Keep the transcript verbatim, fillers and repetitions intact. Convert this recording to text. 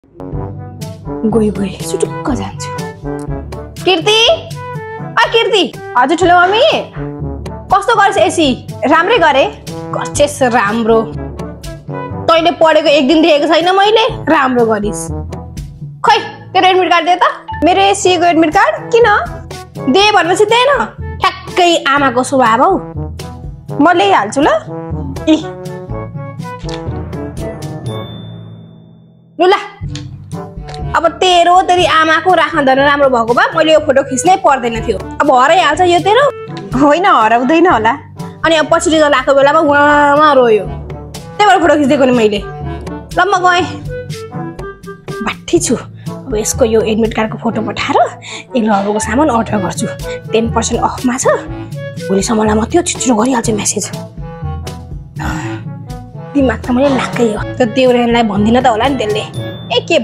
गई गई सुटुक्क जान्छु। कीर्ति आ कीर्ति हजुर ठुलो मम्मी कस्तो गर्छ एसी? राम्रै गरे गर्छेस राम्रो। तैँले पढेको एक दिन देखेको छैन मैले राम्रो गरिस्। खै तेरो एडमिट कार्ड दे त। मेरो एसीको एडमिट कार्ड किन दे भनेपछि दे न। ठ्याक्कै आमाको स्वभाव हौ। म ल्याइहाल्छु ल। इ लु ल अब तेरो तेरी आमाको राख्न धन राम्रो भएको भए मैले यो फोटो खिच्नै पर्दैन थियो। अब हराइहाल्छ यो तेरो। होइन हराउँदैन होला। अनि अब पछि रिजल्ट आएको बेलामा उहाँ रोयो। त्यही भएर फोटो खिचिदिएको नि मैले। ल म गएँ बाठी छु। अब यसको यो एडमिट कार्डको फोटो पठाएर इग्नोरको सामान अर्डर गर्छु। टेन पर्सेन्ट अफमा छ। भोलिसम्मलाई म त्यो छिटो गरिहाल्छु मेसेज। दिमाग त मैले लाक्कै हो। त्यो देउरानीलाई भन्दिनँ त होला नि त्यसले। ए के